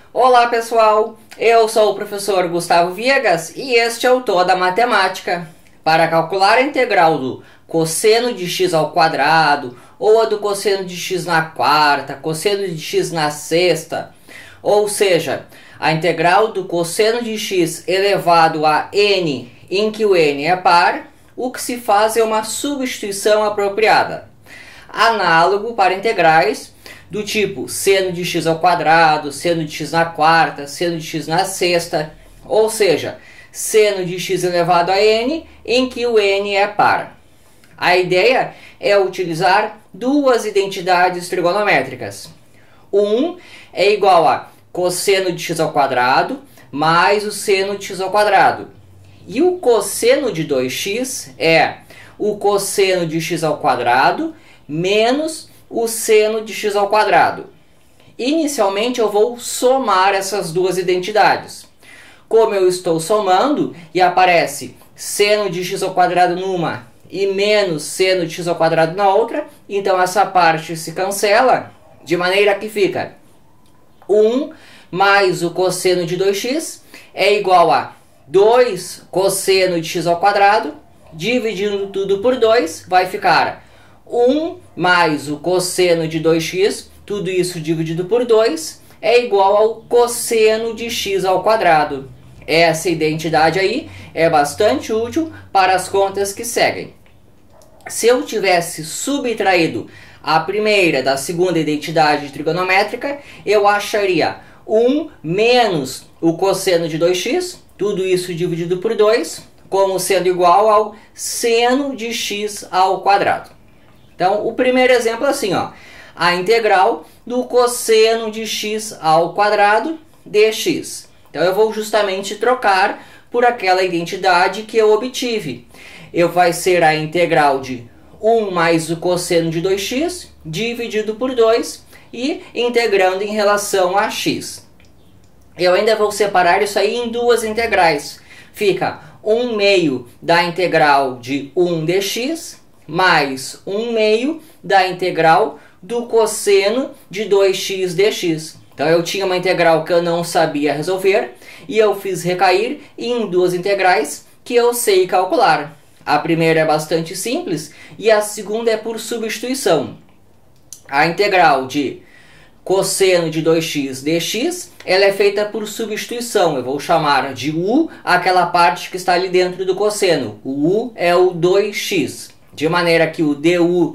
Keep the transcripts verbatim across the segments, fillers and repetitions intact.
Olá pessoal, eu sou o professor Gustavo Viegas e este é o Toda Matemática. Para calcular a integral do cosseno de x ao quadrado, ou a do cosseno de x na quarta, cosseno de x na sexta, ou seja, a integral do cosseno de x elevado a n, em que o n é par, o que se faz é uma substituição apropriada. Análogo para integrais do tipo seno de x ao quadrado, seno de x na quarta, seno de x na sexta, ou seja, seno de x elevado a n, em que o n é par. A ideia é utilizar duas identidades trigonométricas. um é igual a cosseno de x ao quadrado mais o seno de x ao quadrado. E o cosseno de dois x é o cosseno de x ao quadrado menos o seno de x ao quadrado. Inicialmente eu vou somar essas duas identidades. Como eu estou somando e aparece seno de x ao quadrado numa e menos seno de x ao quadrado na outra, então essa parte se cancela, de maneira que fica um mais o cosseno de dois x é igual a dois cosseno de x ao quadrado, dividindo tudo por dois, vai ficar um mais o cosseno de dois x, tudo isso dividido por dois, é igual ao cosseno de x ao quadrado. Essa identidade aí é bastante útil para as contas que seguem. Se eu tivesse subtraído a primeira da segunda identidade trigonométrica, eu acharia um menos o cosseno de dois x, tudo isso dividido por dois, como sendo igual ao seno de x ao quadrado. Então, o primeiro exemplo é assim, ó, a integral do cosseno de x ao quadrado dx. Então, eu vou justamente trocar por aquela identidade que eu obtive. Eu vai ser a integral de um mais o cosseno de dois x dividido por dois e integrando em relação a x. Eu ainda vou separar isso aí em duas integrais. Fica um meio da integral de um dx mais um meio da integral do cosseno de dois x dx. Então eu tinha uma integral que eu não sabia resolver e eu fiz recair em duas integrais que eu sei calcular. A primeira é bastante simples e a segunda é por substituição. A integral de cosseno de dois x dx, ela é feita por substituição. Eu vou chamar de u aquela parte que está ali dentro do cosseno. O u é o dois x. De maneira que o du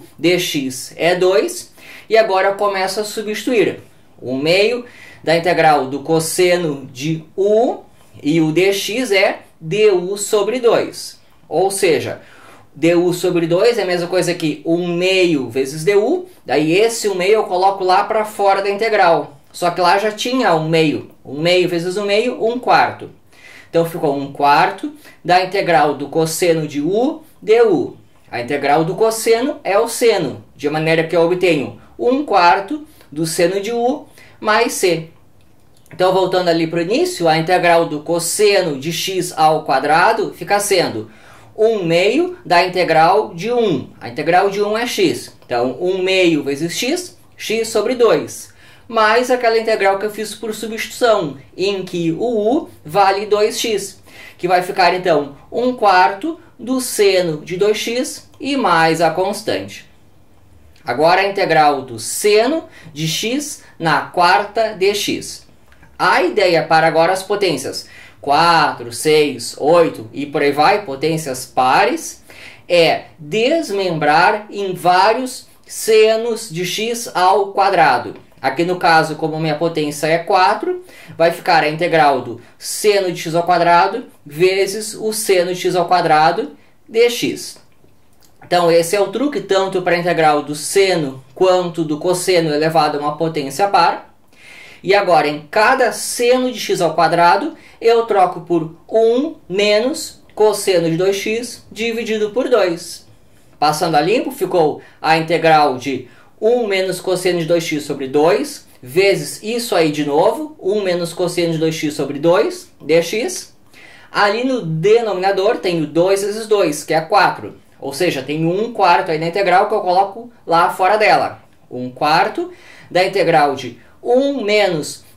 dx é dois, e agora eu começo a substituir. O meio da integral do cosseno de u e o dx é du sobre dois. Ou seja, du sobre dois é a mesma coisa que um meio vezes du, daí esse um meio eu coloco lá para fora da integral. Só que lá já tinha um meio, um meio vezes um meio, um quarto. Então ficou um quarto da integral do cosseno de u du. A integral do cosseno é o seno, de maneira que eu obtenho um quarto do seno de u mais c. Então, voltando ali para o início, a integral do cosseno de x ao quadrado fica sendo um meio da integral de um. A integral de um é x. Então, um meio vezes x, x sobre dois. Mais aquela integral que eu fiz por substituição, em que o u vale dois x. Que vai ficar, então, um quarto do seno de dois x e mais a constante. Agora a integral do seno de x na quarta dx. A ideia para agora as potências quatro, seis, oito e por aí vai, potências pares, é desmembrar em vários senos de x ao quadrado. Aqui no caso, como minha potência é quatro, vai ficar a integral do seno de x ao quadrado vezes o seno de x ao quadrado dx. Então esse é o truque tanto para a integral do seno quanto do cosseno elevado a uma potência par. E agora em cada seno de x ao quadrado eu troco por um menos cosseno de dois x dividido por dois. Passando a limpo, ficou a integral de um menos cosseno de dois x sobre dois, vezes isso aí de novo, um menos cosseno de dois x sobre dois, dx. Ali no denominador tenho dois vezes dois, que é quatro. Ou seja, tenho um quarto aí na integral que eu coloco lá fora dela. um quarto da integral de um menos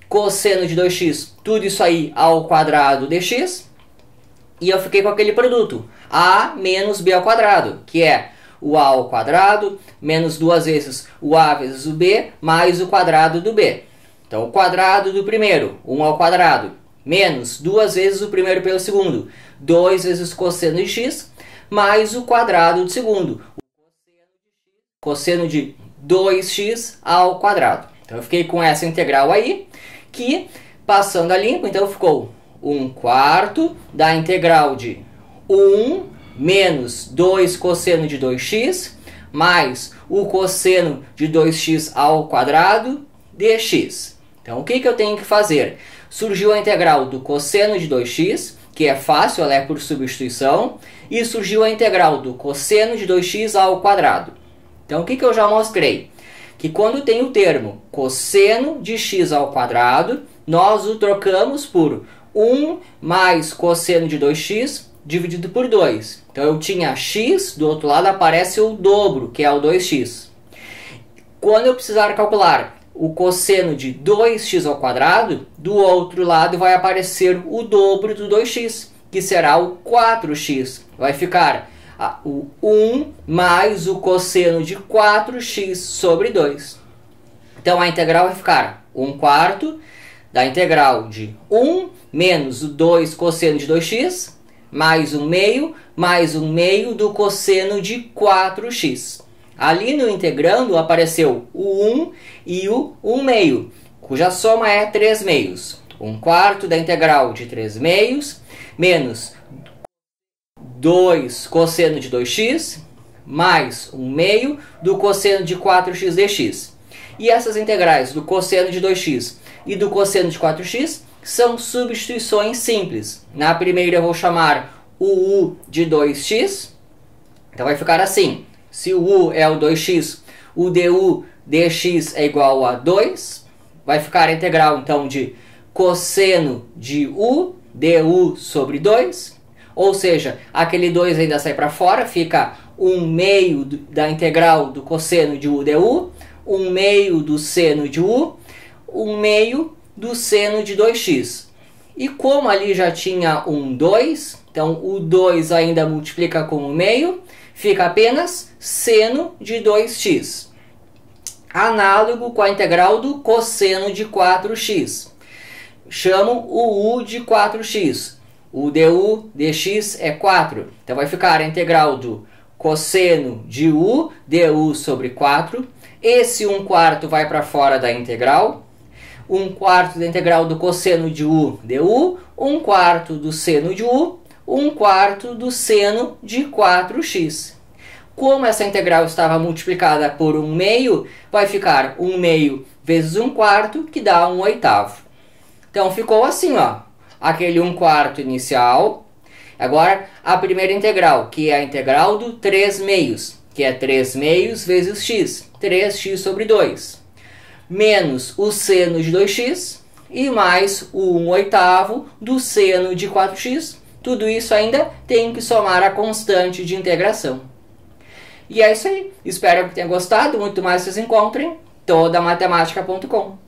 cosseno de dois x, tudo isso aí ao quadrado dx. E eu fiquei com aquele produto, a menos b ao quadrado, que é o a ao quadrado menos duas vezes o a vezes o b mais o quadrado do b. Então, o quadrado do primeiro, um ao quadrado, menos duas vezes o primeiro pelo segundo, dois vezes cosseno de x, mais o quadrado do segundo, o cosseno de dois x ao quadrado. Então, eu fiquei com essa integral aí, que, passando a limpo, então ficou um quarto da integral de um menos dois cosseno de dois x, mais o cosseno de dois x ao quadrado dx. Então, o que, que eu tenho que fazer? Surgiu a integral do cosseno de dois x, que é fácil, ela é por substituição, e surgiu a integral do cosseno de dois x ao quadrado. Então, o que, que eu já mostrei? Que quando tem o termo cosseno de x ao quadrado, nós o trocamos por um mais cosseno de dois x dividido por dois. Então, eu tinha x, do outro lado aparece o dobro, que é o dois x. Quando eu precisar calcular o cosseno de dois x ao quadrado, do outro lado vai aparecer o dobro do dois x, que será o quatro x. Vai ficar o um mais o cosseno de quatro x sobre dois. Então, a integral vai ficar um quarto da integral de um menos o dois cosseno de dois x, mais um meio, mais um meio do cosseno de quatro x. Ali no integrando apareceu o um e o um meio, cuja soma é três meios. um quarto da integral de três meios, menos dois cosseno de dois x, mais um meio do cosseno de quatro x dx. E essas integrais do cosseno de dois x e do cosseno de quatro x são substituições simples. Na primeira eu vou chamar o u de dois x, então vai ficar assim. Se o u é o dois x, o du dx é igual a dois. Vai ficar a integral, então, de cosseno de u du sobre dois. Ou seja, aquele dois ainda sai para fora, fica um meio da integral do cosseno de u du, um meio do seno de u, um meio do seno de dois x. E como ali já tinha um dois, então o dois ainda multiplica com o meio, fica apenas seno de dois x. Análogo com a integral do cosseno de quatro x. Chamo o u de quatro x. O du dx é quatro. Então vai ficar a integral do cosseno de u du sobre quatro. Esse um quarto vai para fora da integral. um quarto da integral do cosseno de u du. um quarto do seno de u. um quarto do seno de quatro x. Como essa integral estava multiplicada por um meio, vai ficar um meio vezes um quarto, que dá um oitavo. Então ficou assim, ó, aquele um quarto inicial. Agora a primeira integral, que é a integral do três meios, que é três meios vezes x, três x sobre dois, menos o seno de dois x e mais o um oitavo do seno de quatro x. Tudo isso ainda tem que somar a constante de integração. E é isso aí. Espero que tenha gostado. Muito mais vocês encontrem toda matemática ponto com.